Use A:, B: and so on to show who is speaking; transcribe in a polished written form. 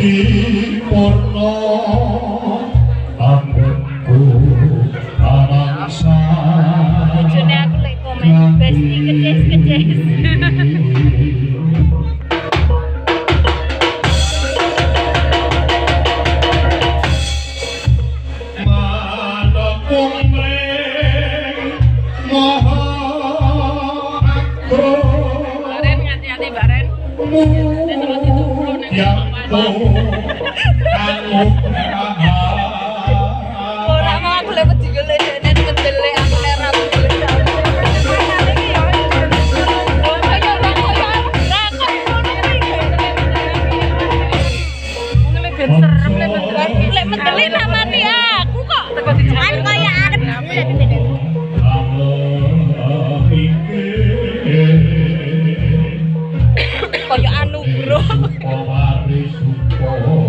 A: Bojone aku lek komen besti kejes-kejes. Ora mau aku lewat digele dene ngedele aku lek ra lek medeli namani aku kok teko dijalan kaya arep kaya anugrah